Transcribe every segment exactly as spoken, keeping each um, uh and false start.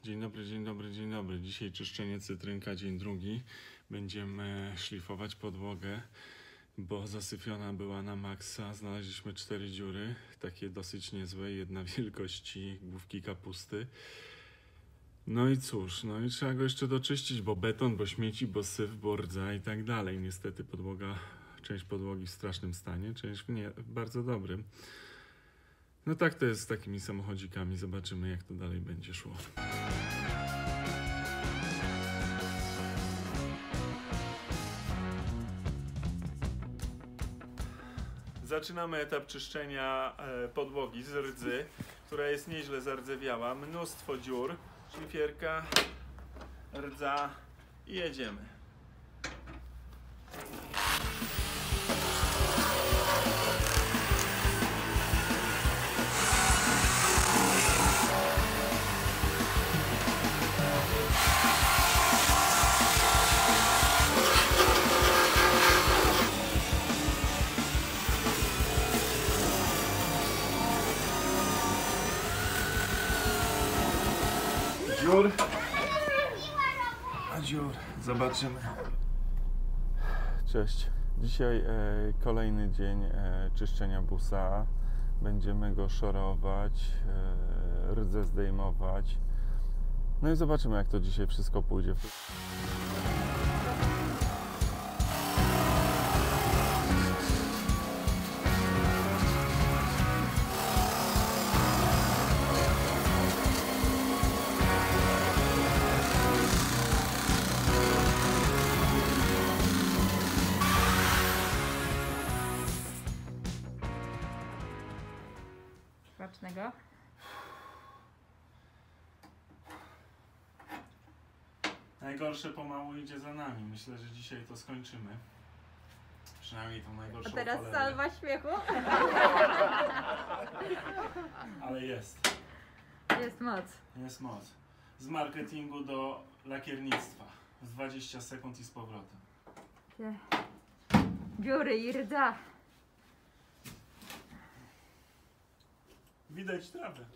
Dzień dobry, dzień dobry, dzień dobry. Dzisiaj czyszczenie cytrynka, dzień drugi. Będziemy szlifować podłogę, bo zasyfiona była na maksa. Znaleźliśmy cztery dziury, takie dosyć niezłe, jedna wielkości główki kapusty. No i cóż, no i trzeba go jeszcze doczyścić, bo beton, bo śmieci, bo syf, bo rdza i tak dalej. Niestety podłoga, część podłogi w strasznym stanie, część w nie, w bardzo dobrym. No tak to jest z takimi samochodzikami. Zobaczymy, jak to dalej będzie szło. Zaczynamy etap czyszczenia podłogi z rdzy, która jest nieźle zardzewiała. Mnóstwo dziur, szlifierka, rdza i jedziemy. Dziur, a dziur, zobaczymy. Cześć, dzisiaj e, kolejny dzień e, czyszczenia busa. Będziemy go szorować, e, rdzę zdejmować. No i zobaczymy, jak to dzisiaj wszystko pójdzie. Smacznego. Najgorsze pomału idzie za nami. Myślę, że dzisiaj to skończymy. Przynajmniej tą najgorszą. A teraz cholerę. salwa śmiechu. Ale jest. Jest moc. Jest moc. Z marketingu do lakiernictwa. W dwadzieścia sekund i z powrotem. Te dziury i rdza. Widać trawę.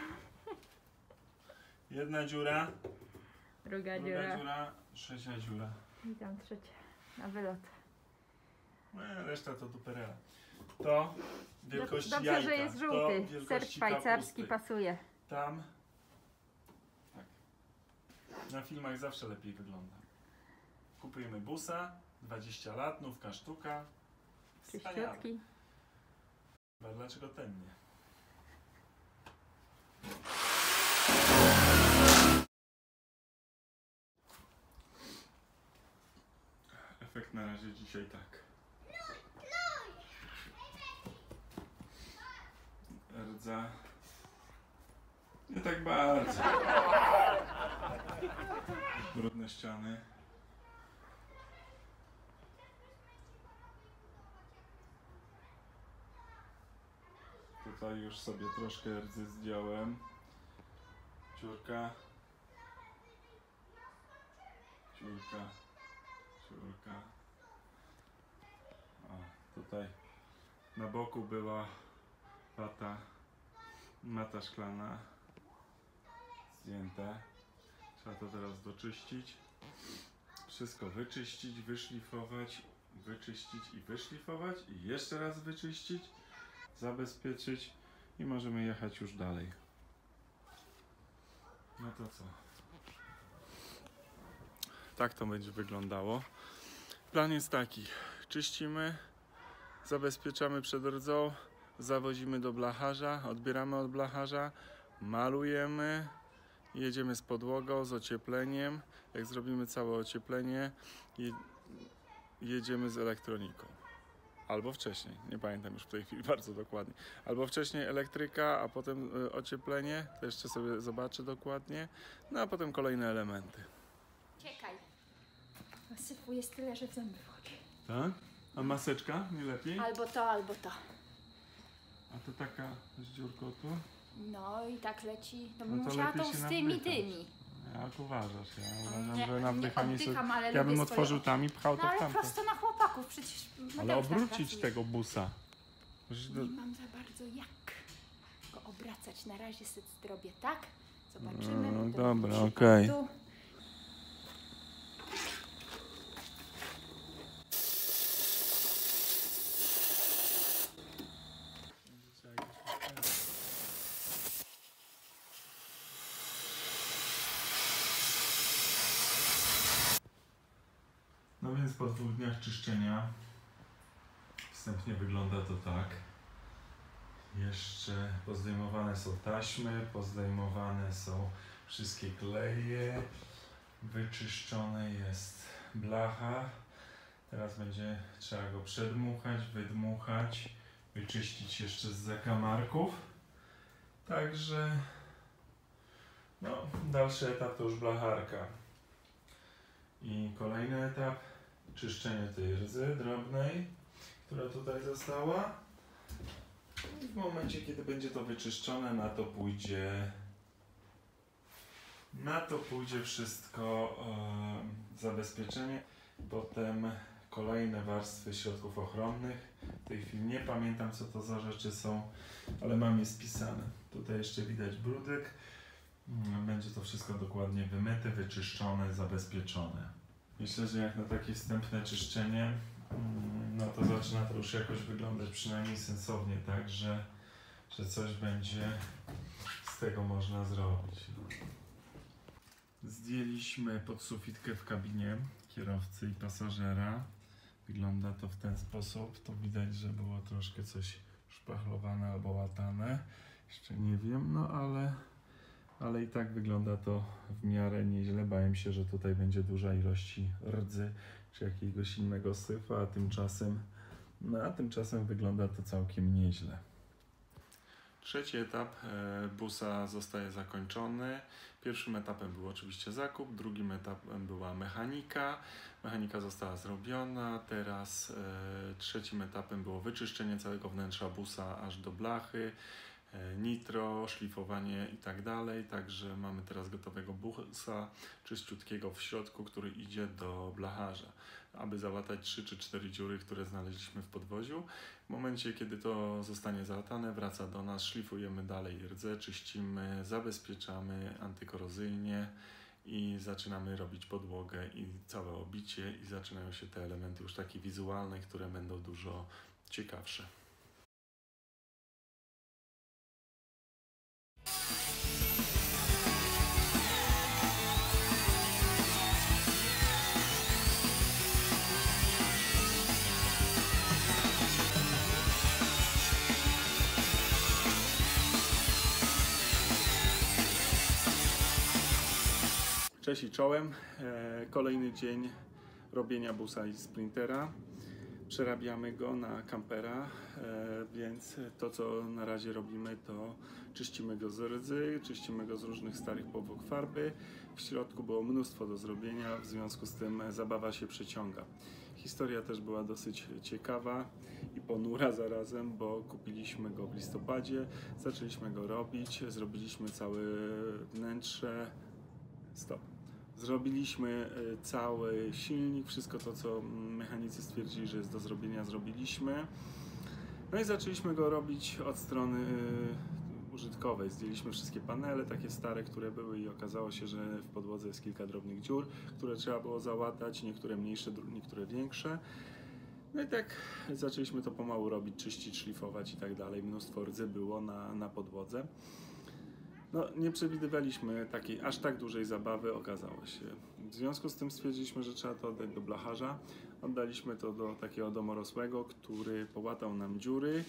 Jedna dziura, Druga, druga dziura. dziura, trzecia dziura. I tam trzecia. Na wylot. No, reszta to duperela. To wielkości Dobrze, jajka. że jest To żółty. wielkości Ser szwajcarski kapusty. pasuje. Tam. Tak. Na filmach zawsze lepiej wygląda. Kupujemy busa, dwadzieścia lat, nówka sztuka. Wspaniale. Czyściutki. Dlaczego ten nie? Efekt na razie dzisiaj tak. Rdza. Nie tak bardzo. Brudne ściany. Tutaj już sobie troszkę rdzy zdjąłem. Dziurka. Dziurka. Dziurka. O, tutaj na boku była wata, mata szklana. Zdjęte. Trzeba to teraz doczyścić. Wszystko wyczyścić, wyszlifować, wyczyścić i wyszlifować. I jeszcze raz wyczyścić, zabezpieczyć i możemy jechać już dalej. No to co? Tak to będzie wyglądało. Plan jest taki. Czyścimy, zabezpieczamy przed rdzą, zawozimy do blacharza, odbieramy od blacharza, malujemy, jedziemy z podłogą, z ociepleniem. Jak zrobimy całe ocieplenie, jedziemy z elektroniką. Albo wcześniej, nie pamiętam już w tej chwili bardzo dokładnie. Albo wcześniej elektryka, a potem ocieplenie, to jeszcze sobie zobaczę dokładnie. No a potem kolejne elementy. Czekaj. Syfu jest tyle, że w zęby wchodzi. Tak? A maseczka nie lepiej? Albo to, albo to. A to taka z dziurką tu? No i tak leci. No, No to musiała lepiej tą się z tymi, nawdychać. tymi. Jak uważasz? Ja uważam, Nie, że nie nawdychanie sobie... oddycham, ale Ja bym lubię otworzył swoje- tam i pchał No to w ale tamto. prosto na chłopaków, przecież Ale Mateusz tak obrócić pracuje. tego busa. Przecież to- Nie mam za bardzo jak go obracać. Na razie sobie zrobię tak, Zobaczymy. No, potem dobra, się okej. tu. No więc po dwóch dniach czyszczenia wstępnie wygląda to tak. Jeszcze pozdejmowane są taśmy, pozdejmowane są wszystkie kleje, wyczyszczone jest blacha. Teraz będzie trzeba go przedmuchać, wydmuchać, wyczyścić jeszcze z zakamarków. Także no, dalszy etap to już blacharka. I kolejny etap, czyszczenie tej rdzy drobnej, która tutaj została. I w momencie, kiedy będzie to wyczyszczone, na to pójdzie na to pójdzie wszystko e, zabezpieczenie. Potem kolejne warstwy środków ochronnych. W tej chwili nie pamiętam, co to za rzeczy są, ale mam je spisane. Tutaj jeszcze widać brudek. Będzie to wszystko dokładnie wymyte, wyczyszczone, zabezpieczone. Myślę, że jak na takie wstępne czyszczenie, no to zaczyna to już jakoś wyglądać przynajmniej sensownie, tak, że, że coś będzie z tego można zrobić. Zdjęliśmy podsufitkę w kabinie kierowcy i pasażera. Wygląda to w ten sposób. To widać, że było troszkę coś szpachlowane albo łatane. Jeszcze nie wiem, no ale, ale i tak wygląda to w miarę nieźle. Bałem się, że tutaj będzie duża ilość rdzy czy jakiegoś innego syfa, a tymczasem, no, a tymczasem wygląda to całkiem nieźle. Trzeci etap e, busa zostaje zakończony. Pierwszym etapem był oczywiście zakup, drugim etapem była mechanika. Mechanika została zrobiona. Teraz e, trzecim etapem było wyczyszczenie całego wnętrza busa aż do blachy, e, nitro, szlifowanie i tak dalej. Także mamy teraz gotowego busa, czyściutkiego w środku, który idzie do blacharza, aby załatać trzy czy cztery dziury, które znaleźliśmy w podwoziu. W momencie, kiedy to zostanie załatane, wraca do nas, szlifujemy dalej rdze, czyścimy, zabezpieczamy antykorozyjnie i zaczynamy robić podłogę i całe obicie i zaczynają się te elementy już takie wizualne, które będą dużo ciekawsze. Cześć i czołem. E, kolejny dzień robienia busa i sprintera. Przerabiamy go na kampera, e, więc to, co na razie robimy, to czyścimy go z rdzy, czyścimy go z różnych starych powłok farby. W środku było mnóstwo do zrobienia, w związku z tym zabawa się przeciąga. Historia też była dosyć ciekawa i ponura zarazem, bo kupiliśmy go w listopadzie, zaczęliśmy go robić, zrobiliśmy całe wnętrze. Stop. Zrobiliśmy cały silnik, wszystko to, co mechanicy stwierdzili, że jest do zrobienia, zrobiliśmy. No i zaczęliśmy go robić od strony użytkowej. Zdjęliśmy wszystkie panele, takie stare, które były i okazało się, że w podłodze jest kilka drobnych dziur, które trzeba było załatać, niektóre mniejsze, niektóre większe. No i tak zaczęliśmy to pomału robić, czyścić, szlifować i tak dalej. Mnóstwo rdzy było na, na podłodze. No, nie przewidywaliśmy takiej aż tak dużej zabawy, okazało się. W związku z tym stwierdziliśmy, że trzeba to oddać do blacharza. Oddaliśmy to do takiego domorosłego, który połatał nam dziury.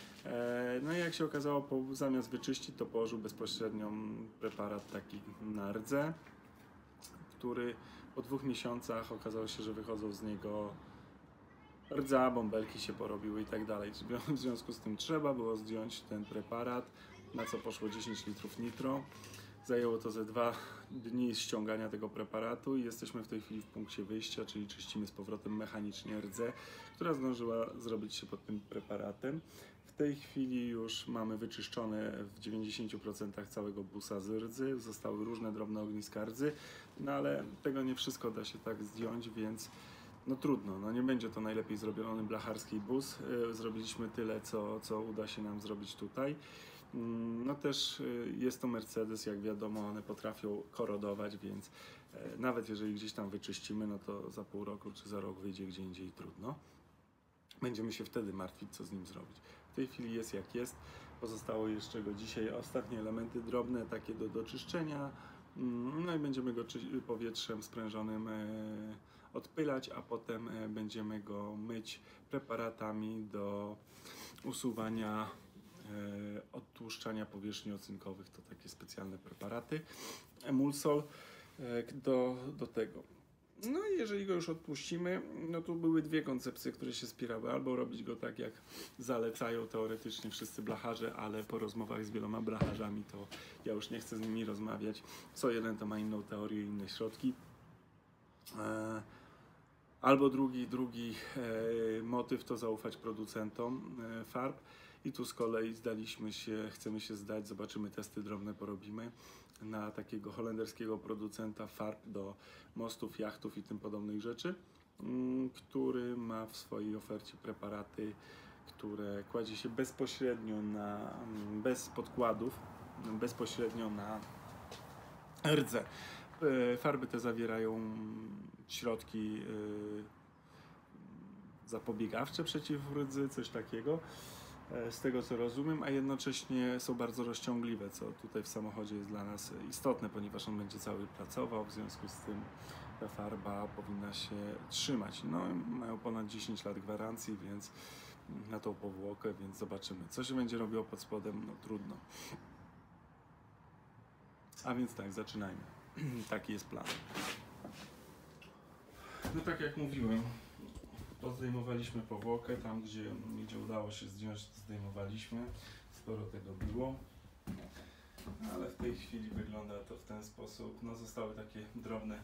No i jak się okazało, po, zamiast wyczyścić, to położył bezpośrednio preparat taki na rdze, który po dwóch miesiącach okazało się, że wychodzą z niego rdza, bąbelki się porobiły i tak dalej. W związku z tym trzeba było zdjąć ten preparat, na co poszło dziesięć litrów nitro. Zajęło to ze dwa dni ściągania tego preparatu i jesteśmy w tej chwili w punkcie wyjścia, czyli czyścimy z powrotem mechanicznie rdzę, która zdążyła zrobić się pod tym preparatem. W tej chwili już mamy wyczyszczone w dziewięćdziesięciu procentach całego busa z rdzy, zostały różne drobne ogniska rdzy, no ale tego nie wszystko da się tak zdjąć, więc no trudno, no nie będzie to najlepiej zrobiony blacharski bus. Zrobiliśmy tyle, co, co uda się nam zrobić tutaj. Mm, No też y, jest to Mercedes, jak wiadomo, one potrafią korodować, więc e, nawet jeżeli gdzieś tam wyczyścimy, no to za pół roku czy za rok wyjdzie gdzie indziej trudno. Będziemy się wtedy martwić, co z nim zrobić. W tej chwili jest jak jest. Pozostało jeszcze go dzisiaj ostatnie elementy drobne, takie do doczyszczenia. Mm, No i będziemy go czy- powietrzem sprężonym e, odpylać, a potem e, będziemy go myć preparatami do usuwania e, odtłuszczania powierzchni ocynkowych. To takie specjalne preparaty. Emulsol e, do, do tego. No i jeżeli go już odpuścimy, no to były dwie koncepcje, które się spierały. Albo robić go tak, jak zalecają teoretycznie wszyscy blacharze, ale po rozmowach z wieloma blacharzami to ja już nie chcę z nimi rozmawiać. Co jeden to ma inną teorię, inne środki. E, Albo drugi, drugi e, motyw to zaufać producentom e, farb. I tu z kolei zdaliśmy się, chcemy się zdać, zobaczymy, testy drobne porobimy na takiego holenderskiego producenta farb do mostów, jachtów i tym podobnych rzeczy, mm, który ma w swojej ofercie preparaty, które kładzie się bezpośrednio na, mm, bez podkładów, bezpośrednio na rdze. E, Farby te zawierają środki e, zapobiegawcze przeciw rdzy, coś takiego, e, z tego co rozumiem, a jednocześnie są bardzo rozciągliwe, co tutaj w samochodzie jest dla nas istotne, ponieważ on będzie cały pracował, w związku z tym ta farba powinna się trzymać. No, mają ponad dziesięć lat gwarancji, więc na tą powłokę, więc zobaczymy. Co się będzie robiło pod spodem, no trudno. A więc tak, zaczynajmy. Taki jest plan. No tak jak mówiłem, pozdejmowaliśmy powłokę, tam gdzie, gdzie udało się zdjąć, zdejmowaliśmy. Sporo tego było. Ale w tej chwili wygląda to w ten sposób. No zostały takie drobne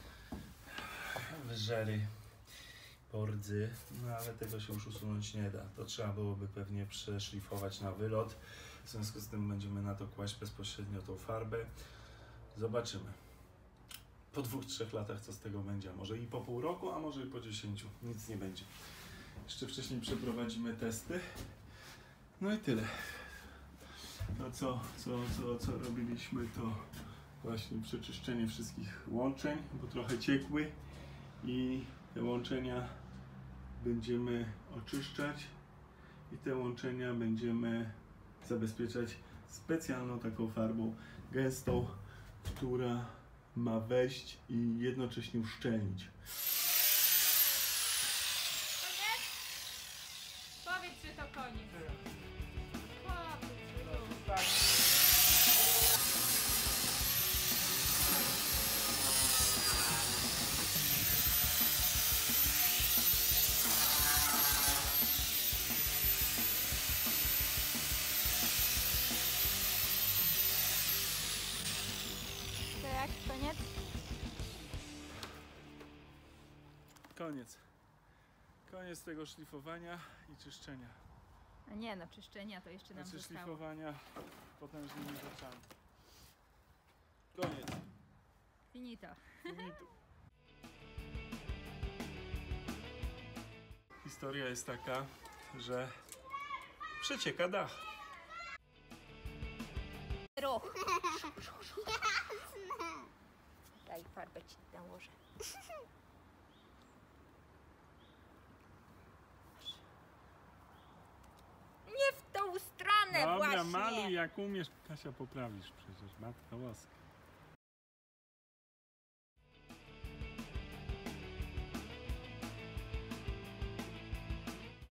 wyżery po rdzy, no ale tego się już usunąć nie da. To trzeba byłoby pewnie przeszlifować na wylot. W związku z tym będziemy na to kłaść bezpośrednio tą farbę. Zobaczymy. Po dwóch, trzech latach co z tego będzie, a może i po pół roku, a może i po dziesięciu. Nic nie będzie. Jeszcze wcześniej przeprowadzimy testy. No i tyle. To co, co, co, co robiliśmy, to właśnie przeczyszczenie wszystkich łączeń, bo trochę ciekły i te łączenia będziemy oczyszczać i te łączenia będziemy zabezpieczać specjalną taką farbą gęstą, która ma wejść i jednocześnie uszczelnić. Koniec? Powiedz, że to koniec. Powiedz. To jak? Koniec? Koniec. Koniec tego szlifowania i czyszczenia. A nie no, czyszczenia to jeszcze nam Znaczy zostało. szlifowania potężnymi rzeczami. Koniec. Finito. Finito. Historia jest taka, że przecieka dach. Ruch. Daj farbę ci nałożę. Nie w tą stronę Dobra, właśnie. maluj jak umiesz. Kasia, poprawisz przecież, matka łaska.